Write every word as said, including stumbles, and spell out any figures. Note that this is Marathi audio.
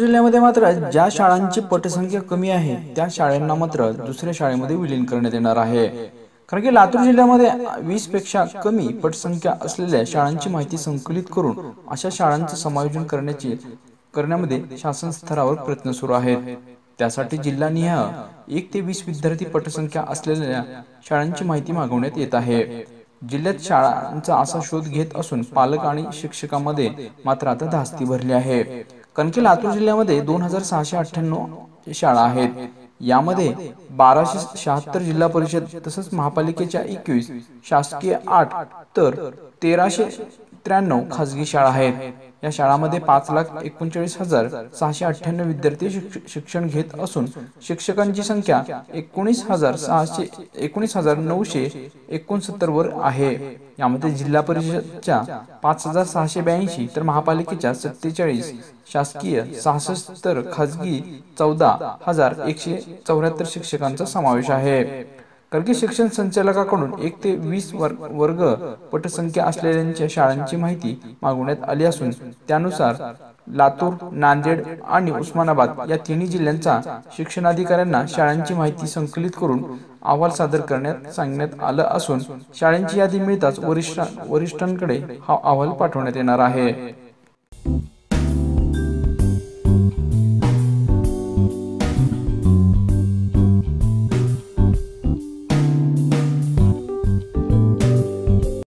जिल्ह्यामध्ये मात्र ज्या शाळांची पटसंख्या कमी आहे त्या शाळांना मात्र दुसऱ्या शाळेमध्ये विलीन करण्यात येणार आहे। कारण की लातूर जिल्ह्यामध्ये वीस पेक्षा कमी पटसंख्या असलेल्या शाळांची माहिती संकलित करून अशा शाळांचे समायोजन करण्याची करण्यामध्ये शासन स्तरावर प्रयत्न सुरू आहेत। त्यासाठी जिल्हानिहाय एक ते वीस विद्यार्थी पटसंख्या असलेल्या शाळांची माहिती मागवण्यात येत आहे। जिल्ह्यात शाळांचा असा शोध घेत असून पालक आणि शिक्षकांमध्ये मात्र आता धास्ती भरली आहे। कारण की लातूर जिल्ह्यामध्ये दोन हजार सहाशे अठ्ठ्याण्णव शाळा आहेत। यामध्ये बाराशे शहात्तर जिल्हा परिषद तसंच महापालिकेच्या एकवीस, शासकीय आठ तर तेराशे त्र्याण्णव खाजगी शाळा आहेत। या शाळांमध्ये पाच लाख एकोणचाळीस हजार सहाशे अठ्ठ्याण्णव विद्यार्थी शिक्षण घेत असून शिक्षकांची संख्या एकोणीस हजार सहाशे एकोणीस हजार नऊशे एकोणसत्तर वर आहे। यामध्ये जिल्हा परिषदच्या पाच हजार सहाशे ब्याऐंशी तर महापालिकेच्या सत्तेचाळीस, शासकीय सहासष्ट तर खाजगी चौदा हजार एकशे चौऱ्याहत्तर शिक्षकांचा समावेश आहे। कारण की शिक्षण संचालकाकडून एक ते वीस वर्ग पटसंख्या असलेल्या शाळांची माहिती मागवण्यात आली असून त्यानुसार लातूर, नांदेड आणि उस्मानाबाद या तिन्ही जिल्ह्यांच्या शिक्षणाधिकाऱ्यांना शाळांची माहिती संकलित करून अहवाल सादर करण्यात सांगण्यात आलं असून शाळांची यादी मिळताच वरिष्ठ वरिष्ठांकडे हा अहवाल पाठवण्यात येणार आहे।